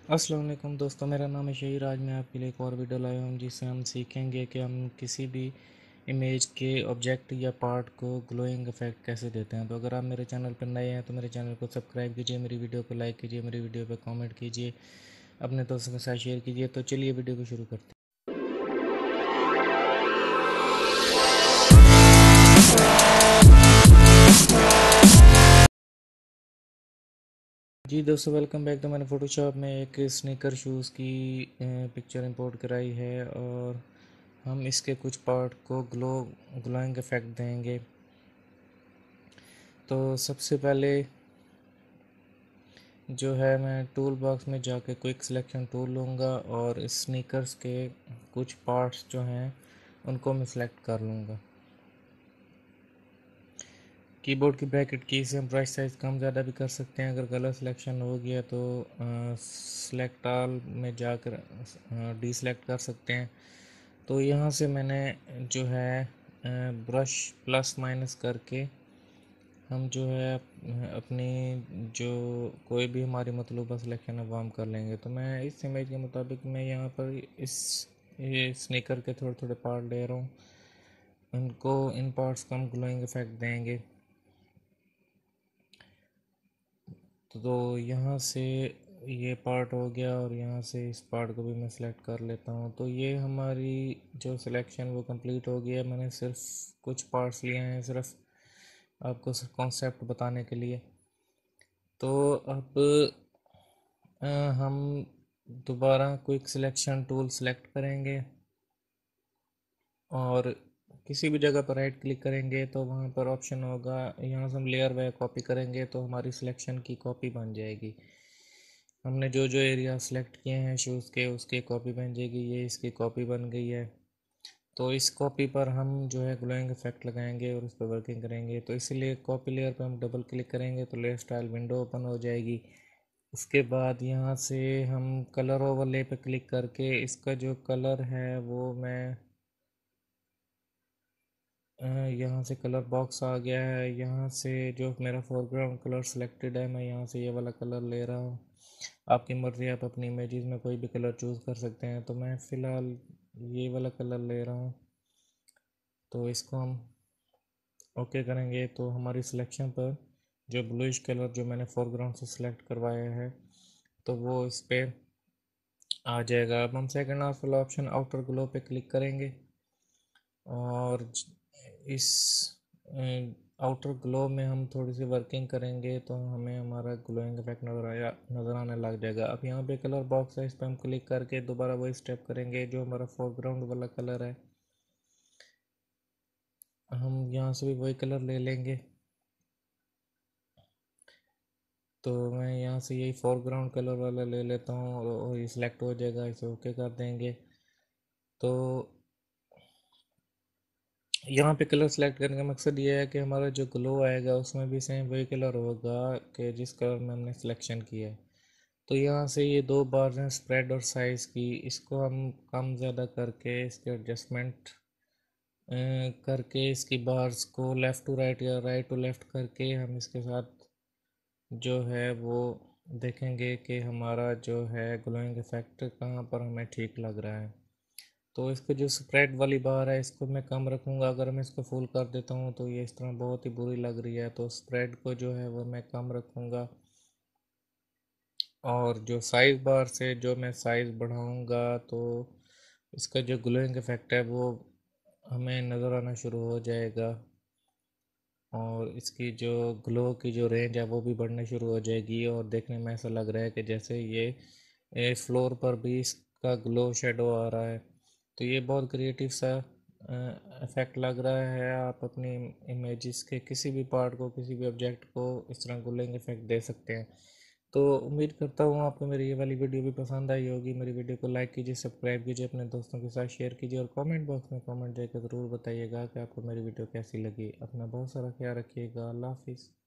अस्सलाम वालेकुम दोस्तों, मेरा नाम है शहीर। आज मैं आपके लिए एक और वीडियो लाया हूँ जिससे हम सीखेंगे कि हम किसी भी इमेज के ऑब्जेक्ट या पार्ट को ग्लोइंग इफेक्ट कैसे देते हैं। तो अगर आप मेरे चैनल पर नए हैं तो मेरे चैनल को सब्सक्राइब कीजिए, मेरी वीडियो को लाइक कीजिए, मेरी वीडियो पर कमेंट कीजिए, अपने दोस्तों के साथ शेयर कीजिए। तो चलिए वीडियो को शुरू करते हैं। जी दोस्तों, वेलकम बैक। तो मैंने फ़ोटोशॉप में एक स्नीकर शूज़ की पिक्चर इंपोर्ट कराई है और हम इसके कुछ पार्ट को ग्लोइंग इफेक्ट देंगे। तो सबसे पहले जो है मैं टूल बॉक्स में जाके क्विक सिलेक्शन टूल लूँगा और इस स्नीकर्स के कुछ पार्ट्स जो हैं उनको मैं सिलेक्ट कर लूँगा। कीबोर्ड की ब्रैकेट की से हम ब्रश साइज़ कम ज़्यादा भी कर सकते हैं। अगर गलत सिलेक्शन हो गया तो सेलेक्ट ऑल में जाकर डी सेलेक्ट कर सकते हैं। तो यहाँ से मैंने जो है ब्रश प्लस माइनस करके हम जो है अपनी जो कोई भी हमारी मतलूबा सिलेक्शन है वो हम कर लेंगे। तो मैं इस इमेज के मुताबिक मैं यहाँ पर ये स्नीकर के थोड़े थोड़े पार्ट ले रहा हूँ, उनको इन पार्ट्स को हम ग्लोइंग इफेक्ट देंगे। तो यहाँ से ये पार्ट हो गया और यहाँ से इस पार्ट को भी मैं सिलेक्ट कर लेता हूँ। तो ये हमारी जो सिलेक्शन वो कंप्लीट हो गया। मैंने सिर्फ कुछ पार्ट्स लिए हैं सिर्फ आपको कॉन्सेप्ट बताने के लिए। तो अब हम दोबारा क्विक सिलेक्शन टूल सेलेक्ट करेंगे और किसी भी जगह पर राइट क्लिक करेंगे तो वहाँ पर ऑप्शन होगा, यहाँ से हम लेयर बाय कॉपी करेंगे तो हमारी सिलेक्शन की कॉपी बन जाएगी। हमने जो जो एरिया सेलेक्ट किए हैं शूज़ के उसकी कॉपी बन जाएगी। ये इसकी कॉपी बन गई है। तो इस कॉपी पर हम जो है ग्लोइंग इफेक्ट लगाएंगे और उस पर वर्किंग करेंगे। तो इसीलिए कॉपी लेयर पर हम डबल क्लिक करेंगे तो लेयर स्टाइल विंडो ओपन हो जाएगी। उसके बाद यहाँ से हम कलर ओवरले पे क्लिक करके इसका जो कलर है वो मैं यहाँ से कलर बॉक्स आ गया है। यहाँ से जो मेरा फोरग्राउंड कलर सेलेक्टेड है मैं यहाँ से ये वाला कलर ले रहा हूँ। आपकी मर्ज़ी, आप अपनी इमेजेस में कोई भी कलर चूज़ कर सकते हैं। तो मैं फ़िलहाल ये वाला कलर ले रहा हूँ। तो इसको हम ओके करेंगे तो हमारी सिलेक्शन पर जो ब्लूइश कलर जो मैंने फोरग्राउंड से सिलेक्ट करवाया है तो वो इस पर आ जाएगा। अब हम सेकंड वाला ऑप्शन आउटर ग्लो पे क्लिक करेंगे और इस आउटर ग्लो में हम थोड़ी सी वर्किंग करेंगे तो हमें हमारा ग्लोइंग इफेक्ट नज़र आने लग जाएगा। अब यहाँ पे कलर बॉक्स है, इस पर हम क्लिक करके दोबारा वही स्टेप करेंगे जो हमारा फोरग्राउंड वाला कलर है। हम यहाँ से भी वही कलर ले लेंगे। तो मैं यहाँ से यही फोरग्राउंड कलर वाला ले लेता हूँ और ये सिलेक्ट हो जाएगा। इसे ओके कर देंगे। तो यहाँ पे कलर सेलेक्ट करने का मकसद ये है कि हमारा जो ग्लो आएगा उसमें भी सेम वही कलर होगा कि जिस कलर में हमने सिलेक्शन किया है। तो यहाँ से ये दो बार्स हैं स्प्रेड और साइज़ की, इसको हम कम ज़्यादा करके इसके एडजस्टमेंट करके इसकी बार्स को लेफ़्ट टू राइट या राइट टू लेफ़्ट करके हम इसके साथ जो है वो देखेंगे कि हमारा जो है ग्लोइंग इफेक्ट कहाँ पर हमें ठीक लग रहा है। तो इसके जो स्प्रेड वाली बार है इसको मैं कम रखूँगा। अगर मैं इसको फुल कर देता हूँ तो ये इस तरह बहुत ही बुरी लग रही है। तो स्प्रेड को जो है वो मैं कम रखूँगा और जो साइज़ बार से जो मैं साइज़ बढ़ाऊँगा तो इसका जो ग्लोइंग इफेक्ट है वो हमें नज़र आना शुरू हो जाएगा और इसकी जो ग्लो की जो रेंज है वो भी बढ़ना शुरू हो जाएगी और देखने में ऐसा लग रहा है कि जैसे ये फ्लोर पर भी इसका ग्लो शेडो आ रहा है। तो ये बहुत क्रिएटिव सा इफ़ेक्ट लग रहा है। आप अपनी इमेजेस के किसी भी पार्ट को, किसी भी ऑब्जेक्ट को इस तरह ग्लोइंग इफेक्ट दे सकते हैं। तो उम्मीद करता हूँ आपको मेरी ये वाली वीडियो भी पसंद आई होगी। मेरी वीडियो को लाइक कीजिए, सब्सक्राइब कीजिए, अपने दोस्तों के साथ शेयर कीजिए और कमेंट बॉक्स में कमेंट देकर ज़रूर बताइएगा कि आपको मेरी वीडियो कैसी लगी। अपना बहुत सारा ख्याल रखिएगा। अल्लाह हाफिज़।